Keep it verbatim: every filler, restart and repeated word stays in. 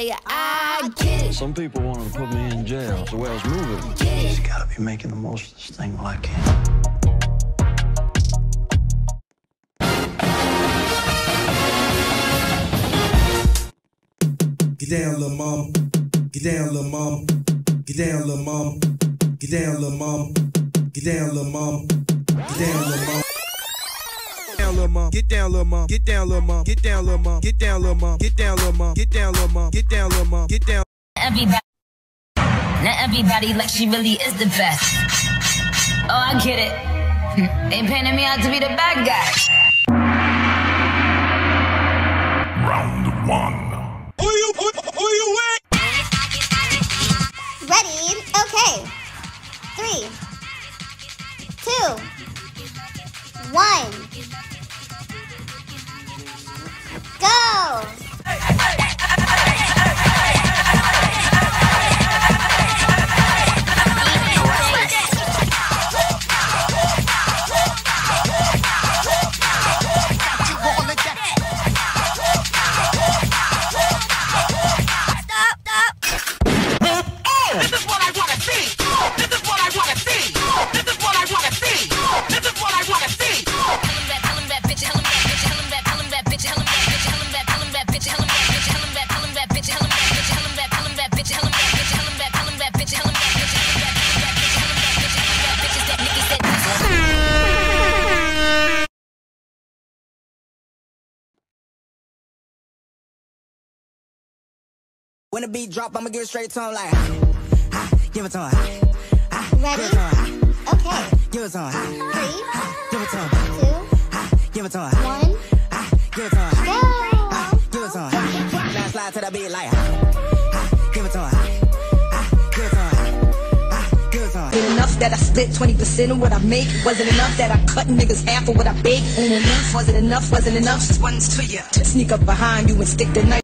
say I get it. Some people wanted to put me in jail. The way I was moving. Just gotta be making the most of this thing while I can. Get down, little mama. Get down, little mama. Get down, little mama. Get down, little mama. Get down, little mama. Get down, little mama. Get down, little mom. Get down, little mom. Get down, little mom. Get down, little mom. Get down, little mom. Get down, little mom. Get down, little mom. Get down. Everybody, not everybody like she really is the best. Oh, I get it. They painted me out to be the bad guy. Round one. Who you, who, who you with? Ready? Okay. Three, two, one. Go! When the beat drop, I'ma give it straight to him like, ah, ah, give it to him. Ah, Ready? give it to him. Okay. Give it to him. Three, Give it to him. two, Give it to him. one. Ah, give it to him. Go! Give it to him. Now slide to the beat like, ah, give it to him. Ah, give it to him. Ah, give it to him. Ain't enough that I split twenty percent of what I make. Wasn't enough that I cut niggas half of what I bake. Ain't enough, wasn't enough, wasn't enough. Just one's to you. To sneak up behind you and stick the knife.